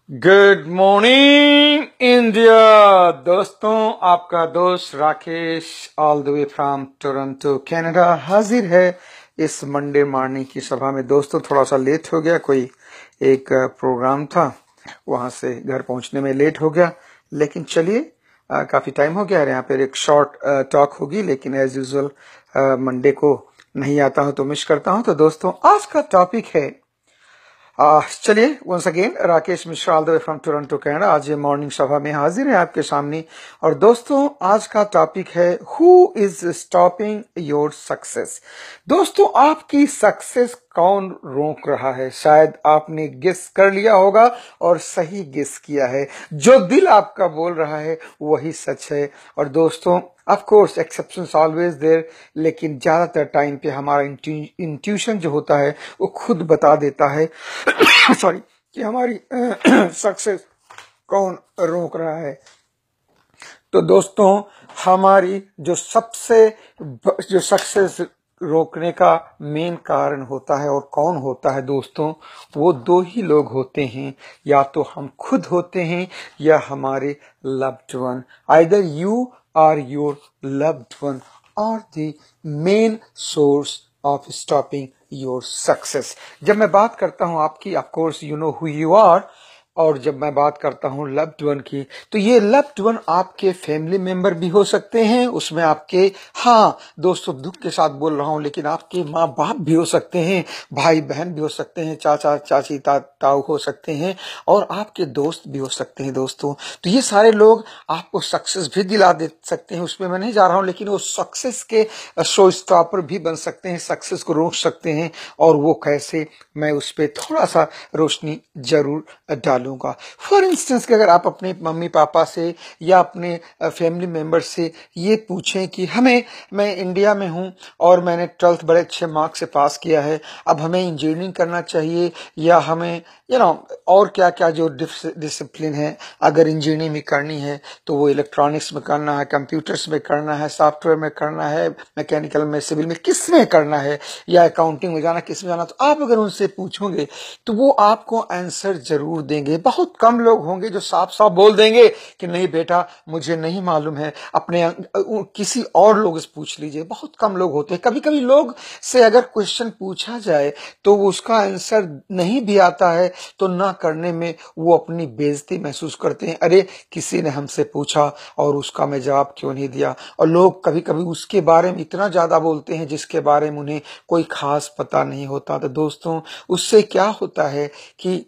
Good morning India. दोस्तों, आपका दोस्त Rakesh all the way from Toronto Canada हाजिर है इस मंडे मॉर्निंग की सभा में। दोस्तों, थोड़ा सा लेट हो गया, कोई एक प्रोग्राम था, वहां से घर पहुंचने में लेट हो गया, लेकिन चलिए काफी टाइम हो गया है। यहाँ पर एक शॉर्ट टॉक होगी, लेकिन एज यूजुअल मंडे को नहीं आता हूं तो मिस करता हूं। तो दोस्तों, आज का टॉपिक है, चलिए once again Rakesh Mishra all the way from Toronto Canada आज ये मॉर्निंग सभा में हाजिर है आपके सामने। और दोस्तों, आज का टॉपिक है who is stopping your success. दोस्तों, आपकी सक्सेस कौन रोक रहा है? शायद आपने गेस कर लिया होगा और सही गेस किया है। जो दिल आपका बोल रहा है वही सच है। और दोस्तों, of course exceptions always there, लेकिन ज्यादातर टाइम पे हमारा इंट्यूशन जो होता है वो खुद बता देता है सॉरी, कि हमारी सक्सेस कौन रोक रहा है। तो दोस्तों, हमारी जो सक्सेस रोकने का मेन कारण होता है, और कौन होता है दोस्तों, वो दो ही लोग होते हैं, या तो हम खुद होते हैं या हमारे loved one. Either you or your loved one are the main source of stopping your success। जब मैं बात करता हूं आपकी, of course you know who you are, और जब मैं बात करता हूं लव्ड वन की, तो ये लव्ड वन आपके फैमिली मेंबर भी हो सकते हैं, उसमें आपके, हाँ दोस्तों दुख के साथ बोल रहा हूं, लेकिन आपके माँ बाप भी हो सकते हैं, भाई बहन भी हो सकते हैं, चाचा चाची ताऊ हो सकते हैं, और आपके दोस्त भी हो सकते हैं। दोस्तों, तो ये सारे लोग आपको सक्सेस भी दिला दे सकते हैं, उसमें मैं नहीं जा रहा हूं, लेकिन वो सक्सेस के शो स्टॉपर भी बन सकते हैं, सक्सेस को रोक सकते हैं। और वो कैसे, मैं उस पर थोड़ा सा रोशनी जरूर डालूंगा। फॉर इंस्टेंस कि अगर आप अपने मम्मी पापा से या अपने फैमिली मेंबर से ये पूछें कि मैं इंडिया में हूं और मैंने 12th बड़े अच्छे मार्क्स से पास किया है, अब हमें इंजीनियरिंग करना चाहिए या हमें और क्या क्या जो डिसिप्लिन है, अगर इंजीनियरिंग में करनी है तो वो इलेक्ट्रॉनिक्स में करना है, कंप्यूटर्स में करना है, सॉफ्टवेयर में करना है, मैकेनिकल में, सिविल में, किस में करना है, या अकाउंटिंग में जाना, किस में जाना, तो आप अगर उनसे पूछोगे तो वो आपको आंसर जरूर देंगे। बहुत कम लोग होंगे जो साफ साफ बोल देंगे कि नहीं बेटा मुझे नहीं मालूम है, अपने किसी और लोग से पूछ लीजिए। बहुत कम लोग होते हैं। कभी कभी लोग से अगर क्वेश्चन पूछा जाए तो उसका आंसर नहीं भी आता है तो ना करने में वो अपनी बेइज्जती महसूस करते हैं, अरे किसी ने हमसे पूछा और उसका मैं जवाब क्यों नहीं दिया। और लोग कभी कभी उसके बारे में इतना ज्यादा बोलते हैं जिसके बारे में उन्हें कोई खास पता नहीं होता। तो दोस्तों, उससे क्या होता है कि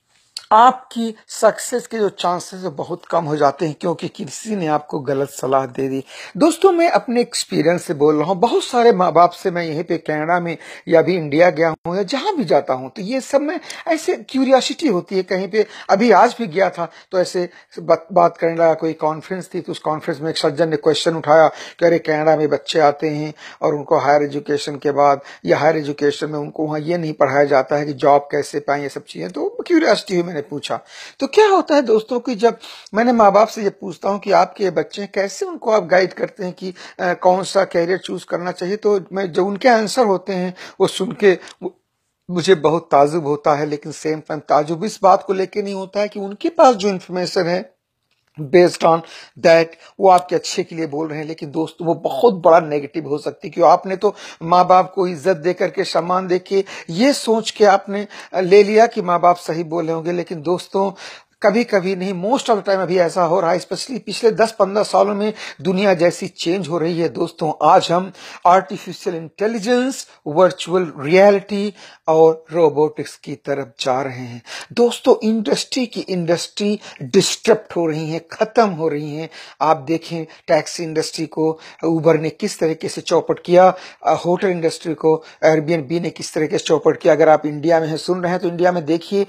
आपकी सक्सेस के जो चांसेस है बहुत कम हो जाते हैं, क्योंकि किसी ने आपको गलत सलाह दे दी। दोस्तों, मैं अपने एक्सपीरियंस से बोल रहा हूं। बहुत सारे माँ बाप से मैं यहीं पे कनाडा में या भी इंडिया गया हूं या जहां भी जाता हूं, तो ये सब में ऐसे क्यूरियोसिटी होती है। कहीं पे अभी आज भी गया था तो ऐसे बात करने लगा, कोई कॉन्फ्रेंस थी, तो उस कॉन्फ्रेंस में एक सज्जन ने क्वेश्चन उठाया कि अरे कनाडा में बच्चे आते हैं और उनको हायर एजुकेशन के बाद या हायर एजुकेशन में उनको वहां ये नहीं पढ़ाया जाता है कि जॉब कैसे पाएं, ये सब चीजें। तो क्यूरियोसिटी हुई, मैंने पूछा। तो क्या होता है दोस्तों कि जब मैंने माँ बाप से ये पूछता हूं कि आपके बच्चे कैसे, उनको आप गाइड करते हैं कि कौन सा कैरियर चूज करना चाहिए, तो मैं जो उनके आंसर होते हैं वो सुन के मुझे बहुत ताजुब होता है। लेकिन सेम टाइम ताजुब इस बात को लेके नहीं होता है कि उनके पास जो इन्फॉर्मेशन है बेस्ड ऑन दैट वो आपके अच्छे के लिए बोल रहे हैं, लेकिन दोस्तों वो बहुत बड़ा नेगेटिव हो सकती है। क्यों? आपने तो माँ बाप को इज्जत दे करके, सम्मान दे के, ये सोच के आपने ले लिया कि माँ बाप सही बोले होंगे। लेकिन दोस्तों, कभी कभी नहीं, मोस्ट ऑफ द टाइम अभी ऐसा हो रहा है, स्पेशली पिछले 10-15 सालों में दुनिया जैसी चेंज हो रही है। दोस्तों, आज हम आर्टिफिशियल इंटेलिजेंस, वर्चुअल रियलिटी और रोबोटिक्स की तरफ जा रहे हैं। दोस्तों, इंडस्ट्री डिस्टर्ब हो रही है, खत्म हो रही है। आप देखें टैक्सी इंडस्ट्री को उबर ने किस तरीके से चौपट किया, होटल इंडस्ट्री को एयरबीएनबी ने किस तरीके से चौपट किया। अगर आप इंडिया में हैं, सुन रहे हैं, तो इंडिया में देखिए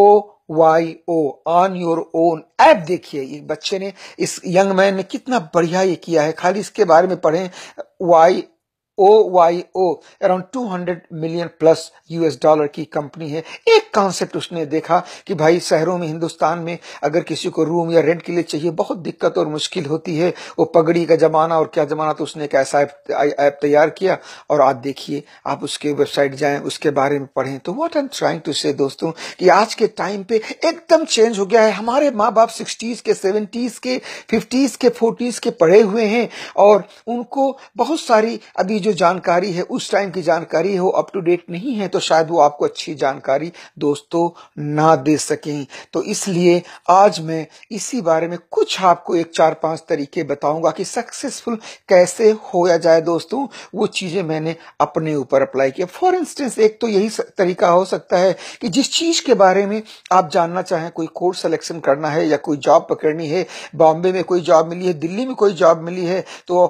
OYO on your own app देखिए। ये बच्चे ने, इस यंग मैन ने कितना बढ़िया ये किया है, खाली इसके बारे में पढ़ें। OYO around 200 million plus US dollar की कंपनी है। एक कॉन्सेप्ट उसने देखा कि भाई शहरों में, हिंदुस्तान में अगर किसी को रूम या रेंट के लिए चाहिए, बहुत दिक्कत और मुश्किल होती है, वो पगड़ी का जमाना और क्या जमाना, तो उसने एक ऐसा ऐप तैयार किया। और आज देखिए, आप उसके वेबसाइट जाएं, उसके बारे में पढ़ें। तो what I am trying to say दोस्तों, कि आज के टाइम पे एकदम चेंज हो गया है। हमारे माँ बाप 60s के, 70s के, 50s के, 40s के पढ़े हुए हैं, और उनको बहुत सारी अभी जो जानकारी है, उस टाइम की जानकारी है, वो अप टू डेट नहीं है, तो शायद वो आपको अच्छी जानकारी दोस्तों ना दे सकें। तो इसलिए आज मैं इसी बारे में कुछ आपको एक 4-5 तरीके बताऊंगा कि सक्सेसफुल कैसे होया जाए दोस्तों। वो चीजें मैंने अपने ऊपर अप्लाई किया। फॉर इंस्टेंस, एक तो यही तरीका हो सकता है कि जिस चीज के बारे में आप जानना चाहें, कोई कोर्स सिलेक्शन करना है या कोई जॉब पकड़नी है, बॉम्बे में कोई जॉब मिली है, दिल्ली में कोई जॉब मिली है, तो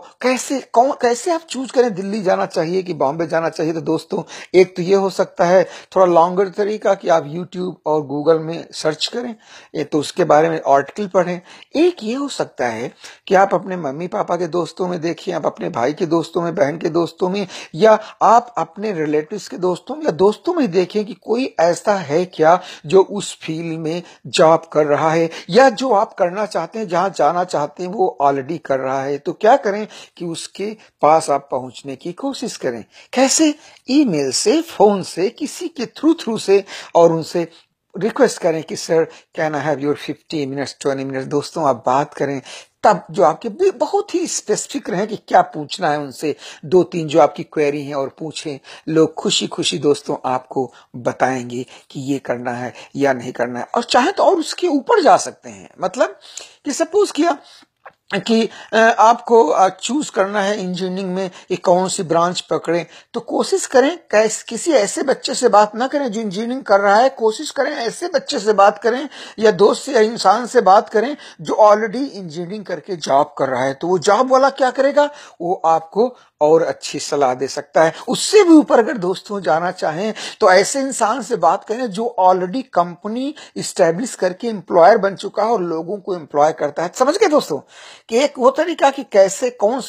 कैसे आप चूज करें, दिल्ली जाना चाहिए कि बॉम्बे जाना चाहिए। तो दोस्तों, एक तो ये हो सकता है थोड़ा लॉन्गर तरीका कि आप यूट्यूब और गूगल में सर्च करें, तो उसके बारे में आर्टिकल पढ़ें। एक ये हो सकता है कि आप अपने मम्मी पापा के दोस्तों में देखिए, आप अपने भाई के दोस्तों में, बहन के दोस्तों में, या आप अपने रिलेटिव्स के दोस्तों में या दोस्तों में देखें कि कोई ऐसा है क्या जो उस फील्ड में जॉब कर रहा है, या जो आप करना चाहते हैं, जहां जाना चाहते हैं, वो ऑलरेडी कर रहा है। तो क्या करें कि उसके पास आप पहुंचने की कोशिश करें। कैसे? ईमेल से, फोन से, किसी के थ्रू से, और उनसे रिक्वेस्ट करें कि sir, can I have your 15 minutes, 20 minutes. दोस्तों, आप बात करें तब जो आपके बहुत ही स्पेसिफिक रहे कि क्या पूछना है उनसे, 2-3 जो आपकी क्वेरी है, और पूछें। लोग खुशी खुशी दोस्तों आपको बताएंगे कि ये करना है या नहीं करना है, और चाहे तो और उसके ऊपर जा सकते हैं। मतलब कि सपोज किया कि आपको चूज करना है इंजीनियरिंग में कि कौन सी ब्रांच पकड़ें, तो कोशिश करें किसी ऐसे बच्चे से बात ना करें जो इंजीनियरिंग कर रहा है। कोशिश करें ऐसे बच्चे से बात करें, या दोस्त से या इंसान से बात करें जो ऑलरेडी इंजीनियरिंग करके जॉब कर रहा है। तो वो जॉब वाला क्या करेगा, वो आपको और अच्छी सलाह दे सकता है। उससे भी ऊपर अगर दोस्तों जाना चाहें, तो ऐसे इंसान से बात करें जो ऑलरेडी कंपनी इस्टेब्लिश करके एम्प्लॉयर बन चुका है और लोगों को एम्प्लॉय करता है। समझ गए दोस्तों कि एक वो तरीका कि कैसे कौन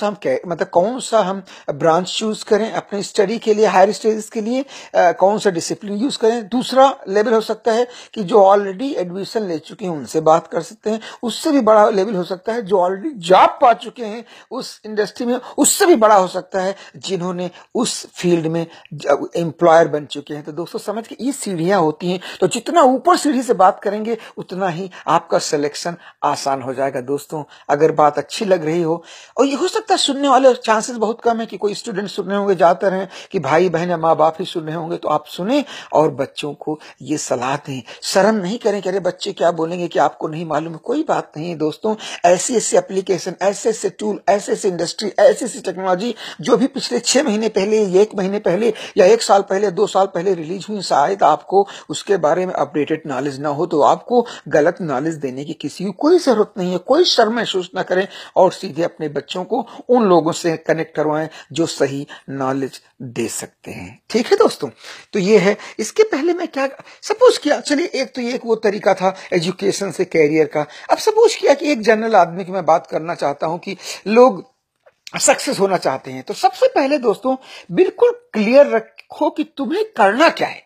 सा हम ब्रांच चूज करें अपने स्टडी के लिए, हायर स्टडीज के लिए, कौन सा डिसिप्लिन यूज करें। दूसरा लेवल हो सकता है कि जो ऑलरेडी एडमिशन ले चुके हैं उनसे बात कर सकते हैं। उससे भी बड़ा लेवल हो सकता है जो ऑलरेडी जॉब पा चुके हैं उस इंडस्ट्री में। उससे भी बड़ा हो सकता है जिन्होंने उस फील्ड में एम्प्लॉयर बन चुके हैं। तो दोस्तों, समझ के ये सीढ़ियां होती हैं, तो जितना ऊपर सीढ़ी से बात करेंगे उतना ही आपका सिलेक्शन आसान हो जाएगा। दोस्तों, अगर बात अच्छी लग रही हो, और ये हो सकता है सुनने वाले चांसेस बहुत कम है कि कोई स्टूडेंट सुन रहे होंगे, ज्यादातर हैं कि भाई बहन या माँ बाप ही सुन रहे होंगे, तो आप सुने और बच्चों को ये सलाह दें। शर्म नहीं करें कि अरे बच्चे क्या बोलेंगे कि आपको नहीं मालूम है। कोई बात नहीं है दोस्तों, ऐसी ऐसी एप्लीकेशन, ऐसे ऐसे टूल, ऐसे ऐसे इंडस्ट्री, ऐसी ऐसी टेक्नोलॉजी जो भी पिछले 6 महीने पहले, 1 महीने पहले, या 1 साल पहले, 2 साल पहले रिलीज हुई, शायद आपको उसके बारे में अपडेटेड नॉलेज ना हो, तो आपको गलत नॉलेज देने की किसी को कोई जरूरत नहीं है। कोई शर्म महसूस ना करें, और सीधे अपने बच्चों को उन लोगों से कनेक्ट करवाएं जो सही नॉलेज दे सकते हैं। ठीक है दोस्तों, तो ये है। इसके पहले मैं क्या सपोज किया, चलिए एक तो ये एक वो तरीका था एजुकेशन से कैरियर का। अब सपोज किया कि एक जनरल आदमी की मैं बात करना चाहता हूं कि लोग सक्सेस होना चाहते हैं। तो सबसे पहले दोस्तों, बिल्कुल क्लियर रखो कि तुम्हें करना क्या है।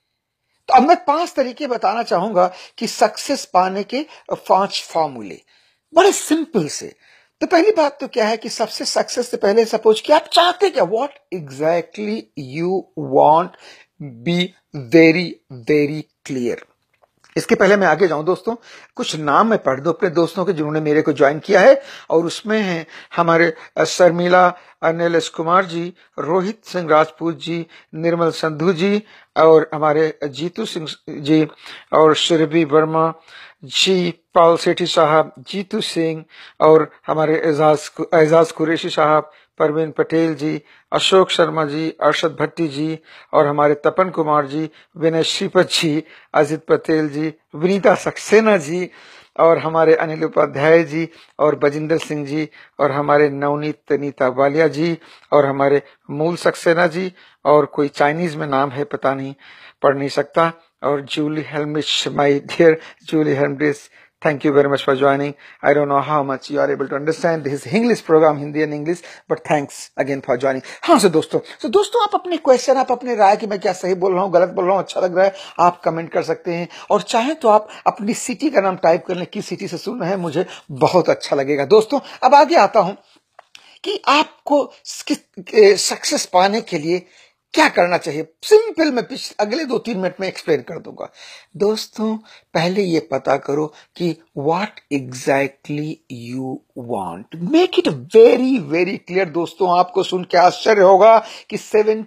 तो अब मैं 5 तरीके बताना चाहूंगा कि सक्सेस पाने के 5 फॉर्मूले, बड़े सिंपल से। तो पहली बात तो क्या है कि सबसे सक्सेस से पहले सपोज कि आप चाहते क्या, what exactly you want, be very very clear. इसके पहले मैं आगे जाऊं दोस्तों, कुछ नाम मैं पढ़ दूं अपने दोस्तों के जिन्होंने मेरे को ज्वाइन किया है, और उसमें हैं हमारे शर्मिला नीलेश कुमार जी, रोहित सिंह राजपूत जी, निर्मल संधू जी, और हमारे जीतू सिंह जी, और सुरभि वर्मा जी, पाल सेठी साहब, जीतू सिंह, और हमारे एजाज कुरैशी साहब, परवीन पटेल जी, अशोक शर्मा जी, अरशद भट्टी जी, और हमारे तपन कुमार जी, विनय श्रीपत जी, अजित पटेल जी, विनीता सक्सेना जी, और हमारे अनिल उपाध्याय जी, और बजिंदर सिंह जी, और हमारे नवनीत नीता वालिया जी, और हमारे मूल सक्सेना जी, और कोई चाइनीज में नाम है पता नहीं, पढ़ नहीं सकता, और Julie Helmish, my dear Julie Helmish, Thank you very much for joining. I don't know how much you are able to understand this English program, Hindi and English, but thanks again for joining. हाँ दोस्तों आप अपने question, आप अपने राय कि मैं क्या सही बोल रहा हूँ, गलत बोल रहा हूँ, अच्छा लग रहा है, आप कमेंट कर सकते हैं। और चाहे तो आप अपनी सिटी का नाम टाइप कर लें, किस सिटी से सुन रहे हैं, मुझे बहुत अच्छा लगेगा। दोस्तों अब आगे आता हूं कि आपको सक्सेस पाने के लिए क्या करना चाहिए। सिंपल, मैं अगले 2-3 मिनट में एक्सप्लेन कर दूंगा। दोस्तों पहले ये पता करो कि what exactly you want, make it very very clear. दोस्तों आपको सुन के आश्चर्य होगा कि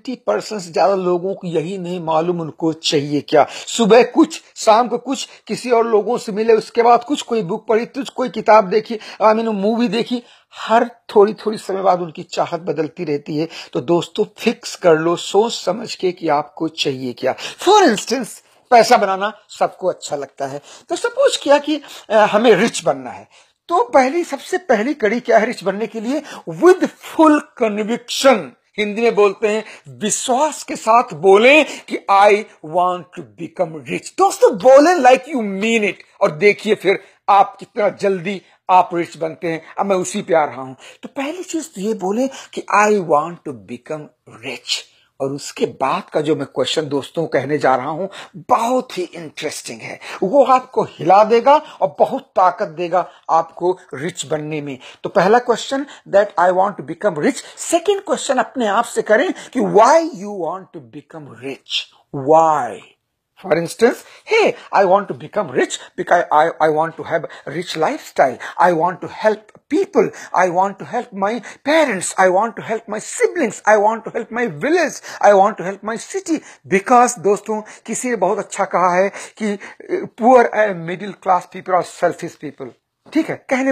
70% से ज्यादा लोगों को यही नहीं मालूम उनको चाहिए क्या। सुबह कुछ, शाम को कुछ, किसी और लोगों से मिले, उसके बाद कुछ, कोई बुक पढ़ी, कुछ कोई किताब देखी, मूवी देखी, हर थोड़ी थोड़ी समय बाद उनकी चाहत बदलती रहती है। तो दोस्तों फिक्स कर लो सोच समझ के कि आपको चाहिए क्या। फॉर इंस्टेंस पैसा बनाना सबको अच्छा लगता है, तो सपोज किया कि हमें रिच बनना है, तो सबसे पहली कड़ी क्या है रिच बनने के लिए? विद फुल कन्विक्शन, हिंदी में बोलते हैं विश्वास के साथ बोलें कि I want to become rich. दोस्तों बोलें लाइक यू मीन इट, और देखिए फिर आप कितना जल्दी आप रिच बनते हैं। अब मैं उसी पे आ रहा हूं। तो पहली चीज तो ये बोले कि I want to become rich, और उसके बाद का जो मैं क्वेश्चन दोस्तों कहने जा रहा हूं बहुत ही इंटरेस्टिंग है। वो आपको हिला देगा और बहुत ताकत देगा आपको रिच बनने में। तो पहला question that I want to become rich. Second question अपने आप से करें कि why you want to become rich, why. For instance, hey, I want to become rich because I want to have a rich lifestyle. I want to help people. I want to help my parents. I want to help my siblings. I want to help my village. I want to help my city. Because दोस्तों किसी ने बहुत अच्छा कहा है कि poor and middle class people are selfish people. ठीक है,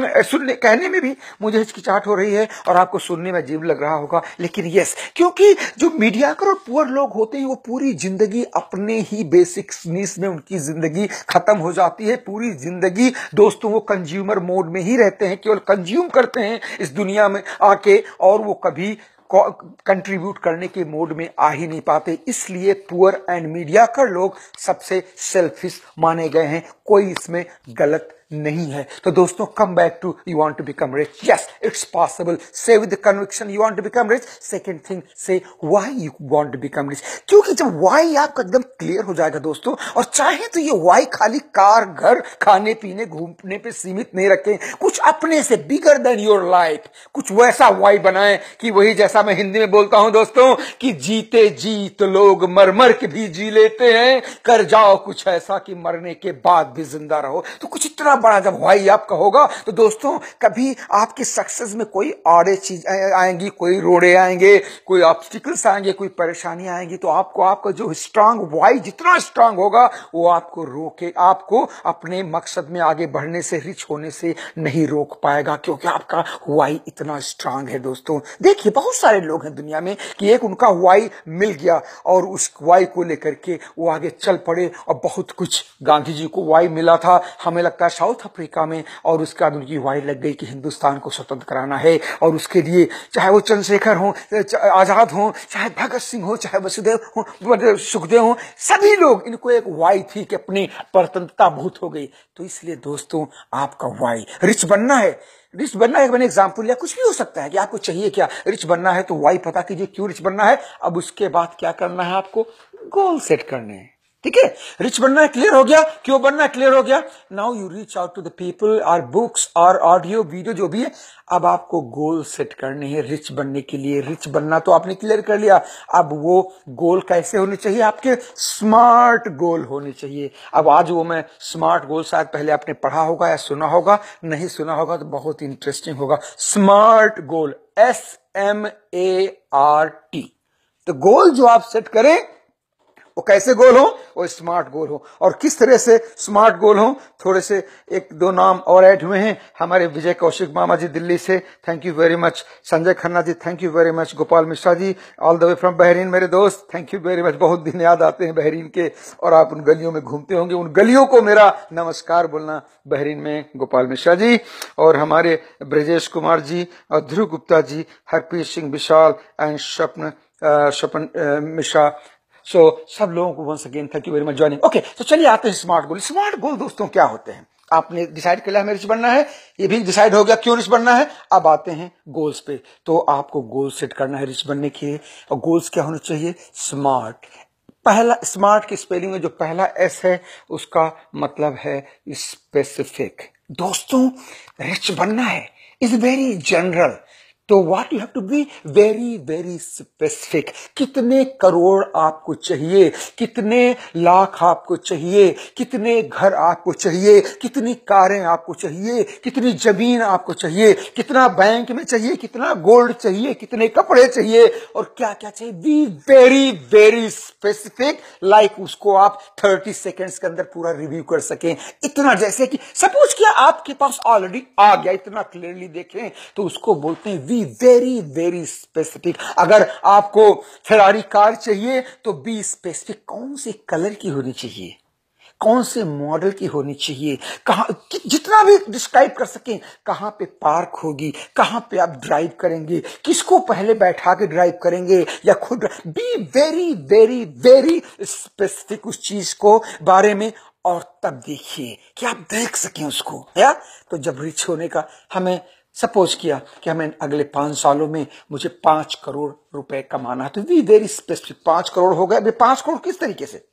कहने में भी मुझे हिचकिचाहट हो रही है और आपको सुनने में अजीब लग रहा होगा, लेकिन यस, क्योंकि जो मीडियाकर और पुअर लोग होते हैं वो पूरी जिंदगी अपने ही बेसिक नीड्स में उनकी जिंदगी खत्म हो जाती है। पूरी जिंदगी दोस्तों वो कंज्यूमर मोड में ही रहते हैं, केवल कंज्यूम करते हैं इस दुनिया में आके, और वो कभी कंट्रीब्यूट करने के मोड में आ ही नहीं पाते। इसलिए पुअर एंड मीडियाकर लोग सबसे सेल्फिश माने गए हैं। कोई इसमें गलत नहीं है। तो दोस्तों come back to you want to become rich. Yes, it's possible. Say with conviction you want to become rich. Second thing, say why you want to become rich. क्योंकि जब व्हाई आपका एकदम क्लियर हो जाएगा दोस्तों, और चाहे तो ये व्हाई खाली कार, घर, खाने पीने, घूमने पे सीमित नहीं रखें, कुछ अपने से बिगर देन योर लाइफ, कुछ वैसा व्हाई बनाएं कि वही जैसा मैं हिंदी में बोलता हूं दोस्तों कि जीते जी तो लोग मर मर के भी जी लेते हैं, कर जाओ कुछ ऐसा कि मरने के बाद भी जिंदा रहो। तो कुछ इतना बड़ा जब व्हाई आपका होगा तो दोस्तों कभी आपकी सक्सेस में कोई आड़े चीज आएंगी, कोई रोड़े आएंगे, कोई ऑब्स्टिकल्स आएंगे, कोई परेशानी आएंगी, तो आपका जो स्ट्रांग व्हाई जितना स्ट्रांग होगा वो आपको रोके, आपको अपने मकसद में आगे बढ़ने से, रिच होने से नहीं रोक पाएगा, क्योंकि आपका व्हाई इतना स्ट्रांग है। दोस्तों देखिए बहुत सारे लोग हैं दुनिया में कि एक उनका व्हाई मिल गया और उस व्हाई को लेकर के वो आगे चल पड़े, और बहुत कुछ, गांधी जी को व्हाई मिला था हमें लगता है साउथ अफ्रीका में, और उसके बाद उनकी व्हाई लग गई कि हिंदुस्तान को स्वतंत्र कराना है, और उसके लिए चाहे वो चंद्रशेखर हो, आजाद हो, चाहे भगत सिंह हो, चाहे वसुदेव हो, सुखदेव हो, सभी लोग, इनको एक व्हाई थी कि अपनी स्वतंत्रता भूत हो गई। तो इसलिए दोस्तों आपका व्हाई रिच बनना है। रिच बनना है, मैंने एग्जांपल लिया, कुछ भी हो सकता है कि आपको चाहिए क्या, रिच बनना है तो व्हाई पता कीजिए क्यों रिच बनना है। अब उसके बाद क्या करना है, आपको गोल सेट करने हैं। ठीक है, रिच बनना है, क्लियर हो गया, क्यों बनना है, क्लियर हो गया। Now you reach out to the people, और बुक्स और ऑडियो वीडियो जो भी है, अब आपको गोल सेट करने हैं रिच बनने के लिए। रिच बनना तो आपने क्लियर कर लिया, अब वो गोल कैसे होने चाहिए, आपके स्मार्ट गोल होने चाहिए। अब आज वो मैं स्मार्ट गोल, शायद पहले आपने पढ़ा होगा या सुना होगा, नहीं सुना होगा तो बहुत इंटरेस्टिंग होगा। Smart goal, SMART। तो गोल जो आप सेट करें वो कैसे गोल हो, वो स्मार्ट गोल हो। और किस तरह से स्मार्ट गोल हो, थोड़े से 1-2 नाम और ऐड हुए हैं हमारे विजय कौशिक मामा जी दिल्ली से, thank you very much. Sanjay Khanna ji, thank you very much. Gopal Mishra ji all the way from Bahrain, मेरे दोस्त, थैंक यू वेरी मच। बहुत दिन याद आते हैं बहरीन के, और आप उन गलियों में घूमते होंगे, उन गलियों को मेरा नमस्कार बोलना बहरीन में, गोपाल मिश्रा जी। और हमारे ब्रजेश कुमार जी और ध्रुव गुप्ता जी, हरप्रीत सिंह विशाल एंड स्वपन मिश्रा। सो सब लोगों को once again thank you very much joining. Okay, तो चलिए आते हैं स्मार्ट गोल। स्मार्ट गोल दोस्तों क्या होते हैं? आपने डिसाइड कर लिया हमें रिच बनना है, ये भी डिसाइड हो गया क्यों रिच बनना है। अब आते हैं गोल्स पे। तो आपको गोल सेट करना है रिच बनने के लिए, और गोल्स क्या होने चाहिए? स्मार्ट। पहला स्मार्ट की स्पेलिंग में जो पहला एस है उसका मतलब है स्पेसिफिक। दोस्तों रिच बनना है इज वेरी जनरल, तो what you have to be very very specific. कितने करोड़ आपको चाहिए, कितने लाख आपको चाहिए, कितने घर आपको चाहिए, कितनी कारें आपको चाहिए, कितनी जमीन आपको चाहिए, कितना बैंक में चाहिए, कितना गोल्ड चाहिए, कितने कपड़े चाहिए, और क्या क्या चाहिए। Be very very specific, like उसको आप 30 सेकेंड्स के अंदर पूरा रिव्यू कर सकें। इतना जैसे कि सपोज किया आपके पास ऑलरेडी आ गया, इतना क्लियरली देखें, तो उसको बोलते हैं वेरी वेरी स्पेसिफिक। अगर आपको फेरारी कार चाहिए तो बी स्पेसिफिक, कौन से कलर की होनी चाहिए, कौन से मॉडल की होनी चाहिए, कहां, जितना भी डिस्क्राइब कर सकें, कहां पे पार्क होगी, कहां पे आप ड्राइव करेंगे, किसको पहले बैठा के ड्राइव करेंगे या खुद। Be very very very specific उस चीज को बारे में, और तब देखिए कि आप देख सकें उसको। या तो जब रिच होने का हमें सपोज किया कि हमें अगले 5 सालों में मुझे 5 करोड़ रुपए कमाना है, तो वी वेरी स्पेसिफिक। 5 करोड़ हो गए। अभी 5 करोड़ किस तरीके से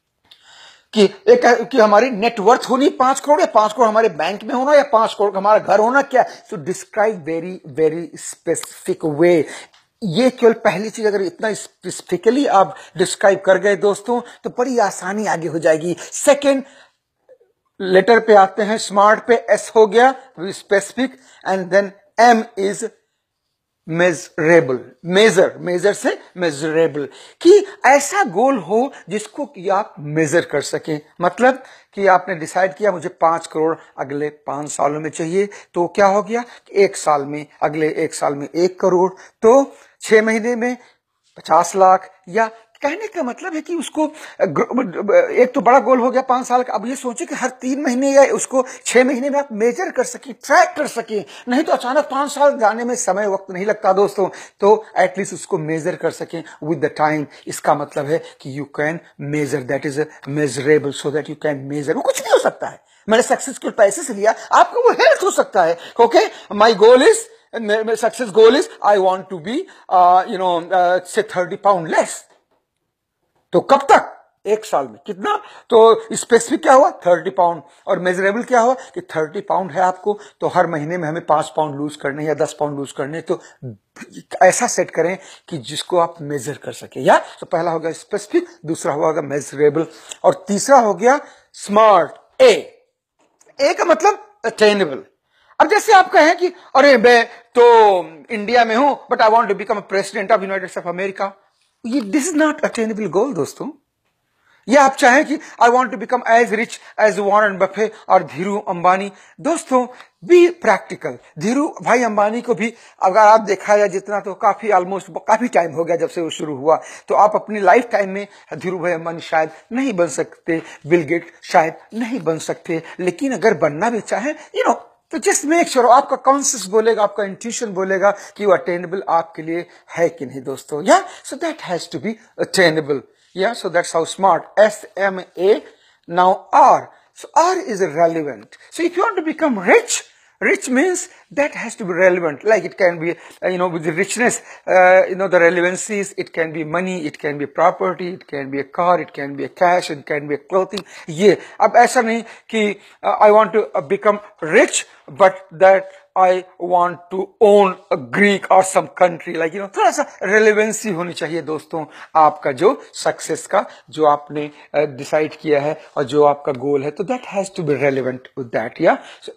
कि एक कि हमारी नेटवर्थ होनी 5 करोड़, या 5 करोड़ हमारे बैंक में होना, या 5 करोड़ हमारा घर होना, क्या। So describe very very specific way. ये केवल पहली चीज, अगर इतना स्पेसिफिकली आप डिस्क्राइब कर गए दोस्तों तो बड़ी आसानी आगे हो जाएगी। सेकेंड लेटर पे आते हैं, स्मार्ट पे एस हो गया specific, and then M is measurable. Measure से मेजरेबल, कि ऐसा गोल हो जिसको कि आप मेजर कर सकें। मतलब कि आपने डिसाइड किया मुझे 5 करोड़ अगले 5 सालों में चाहिए, तो क्या हो गया कि 1 साल में, अगले 1 साल में 1 करोड़, तो 6 महीने में 50 लाख। या कहने का मतलब है कि उसको एक तो बड़ा गोल हो गया 5 साल का, अब ये सोचे कि हर 3 महीने या उसको 6 महीने में आप मेजर कर सके, ट्रैक कर सके। नहीं तो अचानक 5 साल जाने में समय वक्त नहीं लगता दोस्तों, तो एटलीस्ट उसको मेजर कर सकें विद द टाइम। इसका मतलब है कि you can measure, that is measurable, so that you can measure. वो कुछ भी हो सकता है, मैंने सक्सेस के पैसे से लिया, आपका वो हेल्थ हो सकता है। Okay, my goal is, success goal is I want to be say 30 pound less. तो कब तक? 1 साल में। कितना? तो स्पेसिफिक क्या हुआ? 30 पाउंड। और मेजरेबल क्या हुआ कि 30 पाउंड है आपको, तो हर महीने में हमें 5 पाउंड लूज करने या 10 पाउंड लूज करने। तो ऐसा सेट करें कि जिसको आप मेजर कर सके। या तो पहला हो गया स्पेसिफिक, दूसरा होगा मेजरेबल, और तीसरा हो गया स्मार्ट। ए का मतलब अटेनेबल। अब जैसे आप कहें कि अरे मैं तो इंडिया में हूं but I want to become president of United States of America, ये this is not attainable goal दोस्तों। या आप चाहें कि I want to become as rich as Warren Buffett और धीरू अंबानी, दोस्तों बी प्रैक्टिकल। धीरू भाई अंबानी को भी अगर आप देखा जाए जितना, तो काफी ऑलमोस्ट काफी टाइम हो गया जब से वो शुरू हुआ, तो आप अपनी लाइफ टाइम में धीरू भाई अंबानी शायद नहीं बन सकते, बिल गेट शायद नहीं बन सकते, लेकिन अगर बनना भी चाहे तो जस्ट मेक श्योर, आपका कॉन्शियस बोलेगा, आपका इंट्यूशन बोलेगा कि वो अटेनेबल आपके लिए है कि नहीं दोस्तों। Yeah so that has to be attainable. Yeah, so that's how smart. SMA. Now R. So R is relevant. So if you want to become rich, rich means that has to be relevant. Like it can be, with the richness, the relevancies, it can be money, it can be property, it can be a car, it can be a cash, it can be a clothing. ये अब ऐसा नहीं कि I want to become rich, but that I want to own a Greek or some country, like थोड़ा सा relevancy होनी चाहिए दोस्तों आपका जो सक्सेस का, जो आपने डिसाइड किया है और जो आपका गोल है, तो that has to be relevant with that. Yeah so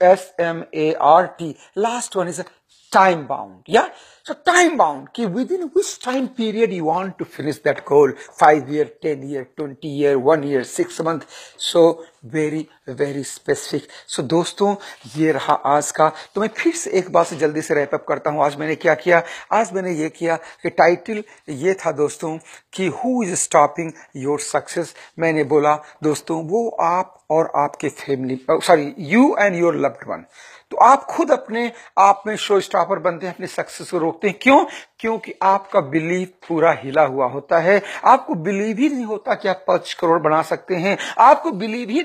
SMART। Last one is time bound. Yeah, so time bound कि within which time period you want to finish that goal, 5 year, 10 year, 20 year, 1 year, 6 month, so very very specific. So दोस्तों ये रहा आज का। तो मैं फिर से एक बार से जल्दी से रैप अप करता हूँ। आज मैंने क्या किया? आज मैंने ये किया कि टाइटल ये था दोस्तों कि who is stopping your success. मैंने बोला दोस्तों वो आप और आपके family, sorry you and your loved one. तो आप खुद अपने आप में शो स्टॉपर बनते हैं, अपनी सक्सेस को रोकते हैं। क्यों? क्योंकि आपका बिलीफ पूरा हिला हुआ होता है। आपको बिलीव ही नहीं होता कि आप 5 करोड़ बना सकते हैं। आपको बिलीव ही नहीं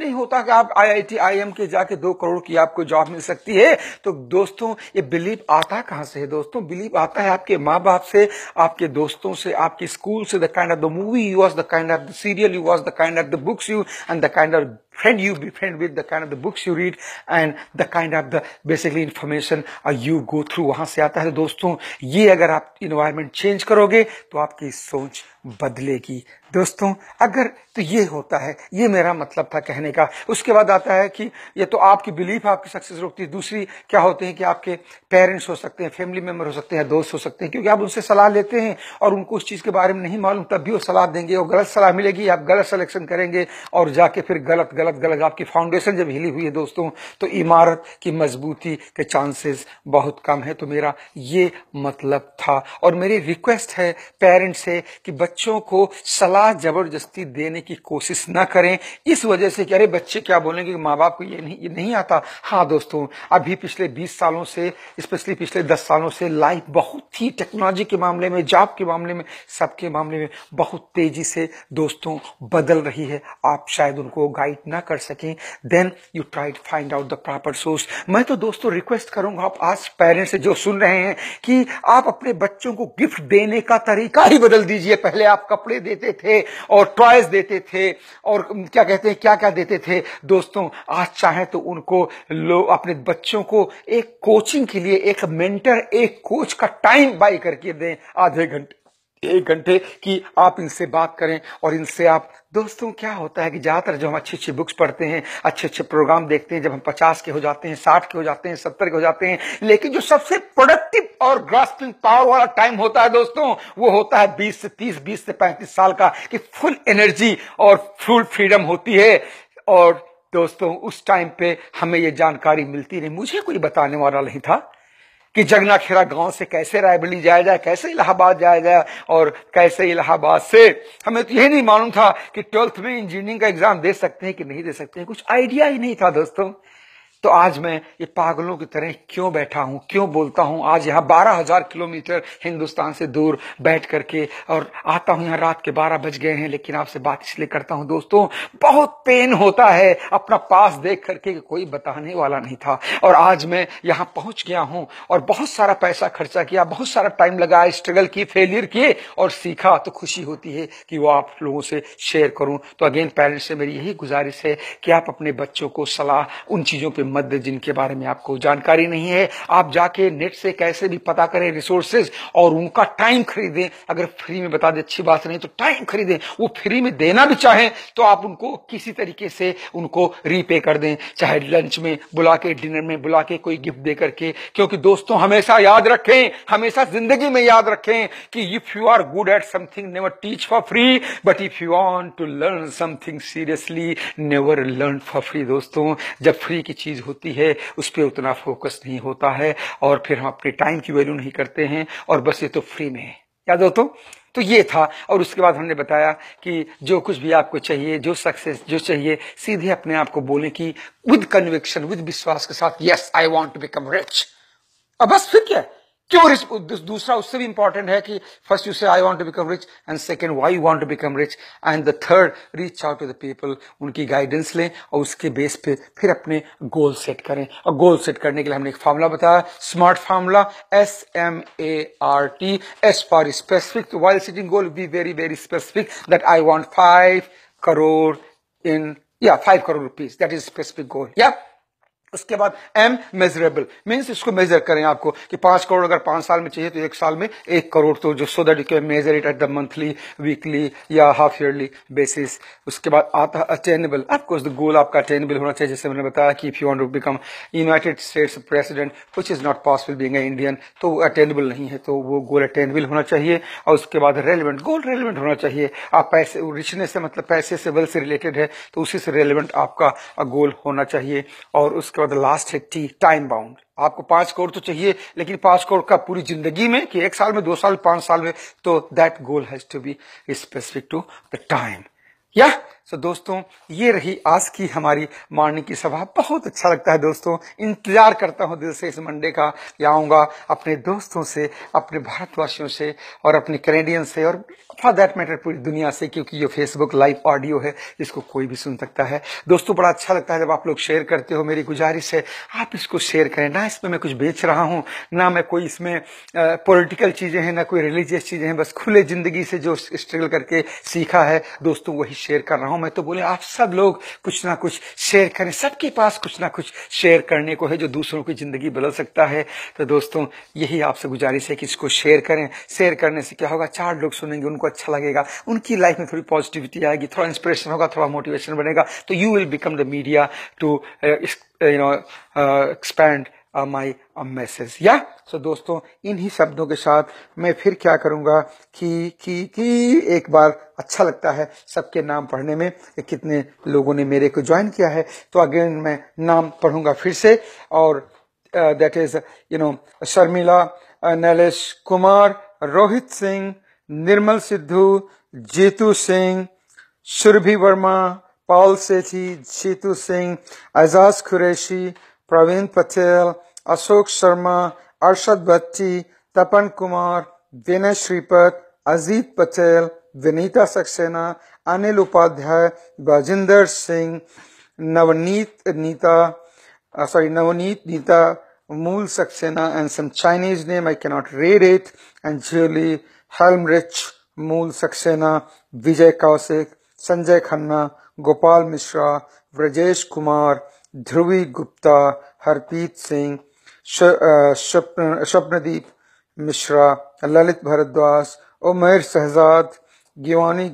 नहीं होता कि आप IIT IIM के जाके 2 करोड़ की आपको जॉब मिल सकती है। तो दोस्तों ये बिलीव आता कहां से है दोस्तों? बिलीव आता है आपके माँ बाप से, आपके दोस्तों से, आपके स्कूल से, the kind of the movie you watch, the kind of the serial you watch, the kind of the books you and the kind of friend you befriend with, the kind of the books you read and the kind of the basically information you go through, वहां से आता है। दोस्तों ये अगर आप environment change करोगे तो आपकी सोच बदलेगी। दोस्तों अगर तो ये होता है, ये मेरा मतलब था कहने का। उसके बाद आता है कि ये तो आपकी बिलीफ आपकी सक्सेस रोकती है। दूसरी क्या होते हैं कि आपके पेरेंट्स हो सकते हैं, फैमिली मेंबर हो सकते हैं, दोस्त हो सकते हैं, क्योंकि आप उनसे सलाह लेते हैं और उनको उस चीज के बारे में नहीं मालूम, तब भी वो सलाह देंगे और गलत सलाह मिलेगी, आप गलत सिलेक्शन करेंगे और जाके फिर गलत गलत गलत आपकी फाउंडेशन जब हिली हुई है दोस्तों तो इमारत की मजबूती के चांसेस बहुत कम है। तो मेरा ये मतलब था और मेरी रिक्वेस्ट है पेरेंट्स से कि बच्चों को सलाह जबरदस्ती देने की कोशिश ना करें, इस वजह से कि अरे बच्चे क्या बोलेंगे, माँ बाप को ये नहीं आता। हाँ दोस्तों, अभी पिछले 20 सालों से, स्पेशली पिछले 10 सालों से लाइफ बहुत ही टेक्नोलॉजी के मामले में, जॉब के मामले में, सबके मामले में बहुत तेजी से दोस्तों बदल रही है। आप शायद उनको गाइड ना कर सकें, then you try to find out the proper source. मैं तो दोस्तों रिक्वेस्ट करूंगा आप आज पेरेंट्स से जो सुन रहे हैं कि आप अपने बच्चों को गिफ्ट देने का तरीका ही बदल दीजिए। पहले आप कपड़े देते थे और टॉयज देते थे और क्या कहते हैं क्या क्या देते थे दोस्तों, आज चाहे तो उनको अपने बच्चों को एक कोचिंग के लिए एक मेंटर, एक कोच का टाइम बाय करके दें, आधे घंटे 1 घंटे की आप इनसे बात करें और इनसे आप दोस्तों क्या होता है कि ज्यादातर जो हम अच्छी अच्छी बुक्स पढ़ते हैं, अच्छे अच्छे प्रोग्राम देखते हैं, जब हम 50 के हो जाते हैं, 60 के हो जाते हैं, 70 के हो जाते हैं, लेकिन जो सबसे प्रोडक्टिव और ग्रास्पिंग पावर वाला टाइम होता है दोस्तों वो होता है 20 से 30, 20 से 35 साल का, कि फुल एनर्जी और फुल फ्रीडम होती है। और दोस्तों उस टाइम पे हमें ये जानकारी मिलती नहीं, मुझे कोई बताने वाला नहीं था कि जगना खेड़ा गांव से कैसे रायबरेली जाया जाए, कैसे इलाहाबाद जाया जाए और कैसे इलाहाबाद से, हमें तो यही नहीं मालूम था कि 12th में इंजीनियरिंग का एग्जाम दे सकते हैं कि नहीं दे सकते हैं, कुछ आइडिया ही नहीं था दोस्तों। तो आज मैं ये पागलों की तरह क्यों बैठा हूं, क्यों बोलता हूं, आज यहाँ 12,000 किलोमीटर हिंदुस्तान से दूर बैठ करके और आता हूं, यहाँ रात के 12 बज गए हैं, लेकिन आपसे बात इसलिए करता हूं दोस्तों, बहुत पेन होता है अपना पास देख करके कि कोई बताने वाला नहीं था और आज मैं यहाँ पहुंच गया हूं और बहुत सारा पैसा खर्चा किया, बहुत सारा टाइम लगा, स्ट्रगल किए, फेलियर किए और सीखा, तो खुशी होती है कि वो आप लोगों से शेयर करूं। तो अगेन पेरेंट्स से मेरी यही गुजारिश है कि आप अपने बच्चों को सलाह उन चीजों पे मत दें जिनके बारे में आपको जानकारी नहीं है। आप जाके नेट से कैसे भी पता करें रिसोर्सेज और उनका टाइम खरीदें। अगर फ्री में बता दे अच्छी बात नहीं तो टाइम खरीदें, वो फ्री में देना भी चाहें तो आप उनको किसी तरीके से उनको रीपे कर दें, चाहे लंच में बुला के, डिनर में बुला के, कोई गिफ्ट दे करके। क्योंकि दोस्तों हमेशा याद रखें, हमेशा जिंदगी में याद रखें कि if you are good at something never teach for free, but if you want to learn something seriously never learn for free. दोस्तों जब फ्री की चीज होती है उस पर उतना फोकस नहीं होता है और फिर हम अपने टाइम की वैल्यू नहीं करते हैं और बस ये तो फ्री में है, याद हो तो ये था। और उसके बाद हमने बताया कि जो कुछ भी आपको चाहिए, जो सक्सेस जो चाहिए, सीधे अपने आप को बोले कि विद कन्विक्शन, विद विश्वास के साथ, yes I want to become rich. अब बस फिर क्या, क्यों रिच, दूसरा उससे भी इंपॉर्टेंट है कि first you say I want to become rich and second why you want to become rich and the third reach out to the people, उनकी गाइडेंस लें और उसके बेस पे फिर अपने गोल सेट करें। और गोल सेट करने के लिए हमने एक फार्मूला बताया, smart formula, SMART, S for specific, while setting goal be very very specific, that I want 5 crore in 5 crore rupees, that is specific goal. उसके बाद M मेजरेबल, मीन्स इसको मेजर करें आपको कि 5 करोड़ अगर 5 साल में चाहिए तो 1 साल में 1 करोड़, तो जो so that you can measure it at the monthly, weekly या हाफ ईयरली बेसिस। उसके बाद आता है अटेनेबल, ऑफकोर्स द गोल आपका अटेनेबल होना चाहिए, जैसे मैंने बताया कि if you want to become United States president which is not possible being a Indian, तो अटेनेबल नहीं है, तो वो गोल अटेनेबल होना चाहिए। और उसके बाद रेलेवेंट, गोल रेलेवेंट होना चाहिए। आप पैसे, रिचनेस से मतलब पैसे से, वेल्थ से रिलेटेड है तो उसी से रेलेवेंट आपका गोल होना चाहिए। और उसके बाद लास्ट है T, टाइम बाउंड। आपको 5 करोड़ तो चाहिए लेकिन 5 करोड़ का पूरी जिंदगी में कि 1 साल में, 2 साल, 5 साल में, तो that goal has to be specific to the time. So दोस्तों, ये रही आज की हमारी मॉर्निंग की सभा। बहुत अच्छा लगता है दोस्तों, इंतजार करता हूँ दिल से इस मंडे का कि आऊँगा अपने दोस्तों से, अपने भारतवासियों से और अपने कैनेडियन से और फॉर दैट मैटर पूरी दुनिया से, क्योंकि ये फेसबुक लाइव ऑडियो है, इसको कोई भी सुन सकता है। दोस्तों, बड़ा अच्छा लगता है जब आप लोग शेयर करते हो। मेरी गुजारिश है आप इसको शेयर करें। ना इसमें मैं कुछ बेच रहा हूँ, ना मैं कोई इसमें पॉलिटिकल चीजें हैं, ना कोई रिलीजियस चीजें हैं। बस खुले जिंदगी से जो स्ट्रगल करके सीखा है दोस्तों, वही शेयर कर रहा हूं। मैं तो बोले आप सब लोग कुछ ना कुछ शेयर करें। सबके पास कुछ ना कुछ शेयर करने को है जो दूसरों की जिंदगी बदल सकता है। तो दोस्तों, यही आपसे गुजारिश है कि इसको शेयर करें। शेयर करने से क्या होगा, 4 लोग सुनेंगे, उनको अच्छा लगेगा, उनकी लाइफ में थोड़ी पॉजिटिविटी आएगी, थोड़ा इंस्पिरेशन होगा, थोड़ा मोटिवेशन बनेगा। तो you will become the media to expand my message. Yeah so दोस्तों, इन्हीं शब्दों के साथ मैं फिर क्या करूंगा कि एक बार अच्छा लगता है सबके नाम पढ़ने में कि कितने लोगों ने मेरे को ज्वाइन किया है। तो अगेन मैं नाम पढ़ूंगा फिर से, और that is Sharmila, Nailesh Kumar, Rohit Singh, Nirmal Sidhu, Jitu Singh, Surabhi Verma, Pal Sethi, Jitu Singh, Ejaz Qureshi, Praveen Patel, Ashok Sharma, Arshad Bhatti, Tapan Kumar, Vinay Shripat, Ajit Patel, Vinita Saxena, Anil Upadhyay, Bajinder Singh, Navneet Neeta, Mool Saxena, and some Chinese name I cannot read it, and Julie Helmrich, Mool Saxena, Vijay Kaushik, Sanjay Khanna, Gopal Mishra, Vrajesh Kumar, Dhruvi Gupta, Harpreet Singh, Shapnadeep Mishra, Lalit Bharadwaj, Umair Shahzad, Giovanni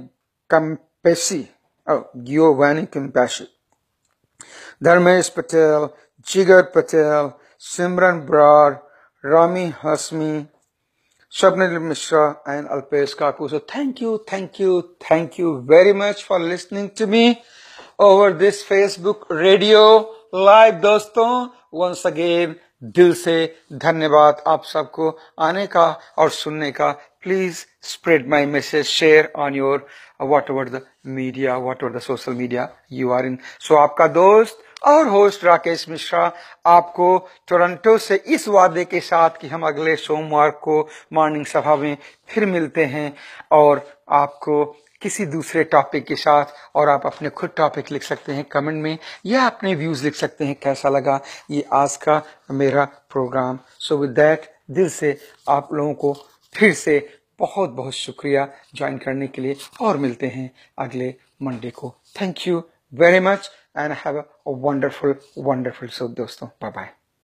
Campesi, Dharmesh Patel, Jigar Patel, Simran Brar, Rami Hasmi, Shabnil Mishra, and Alpesh Kaku. So thank you very much for listening to me over this Facebook radio live दोस्तों। Once again, दिल से धन्यवाद आप सबको आने का और सुनने का। Please spread my message, share on your whatever the media, whatever the social media you are in. So आपका दोस्त और होस्ट राकेश मिश्रा आपको टोरंटो से इस वादे के साथ कि हम अगले सोमवार को मॉर्निंग सभा में फिर मिलते हैं और आपको किसी दूसरे टॉपिक के साथ, और आप अपने खुद टॉपिक लिख सकते हैं कमेंट में या अपने व्यूज लिख सकते हैं कैसा लगा ये आज का मेरा प्रोग्राम। सो विद दैट, दिल से आप लोगों को फिर से बहुत बहुत शुक्रिया ज्वाइन करने के लिए, और मिलते हैं अगले मंडे को। Thank you very much and have a wonderful show दोस्तों। Bye bye।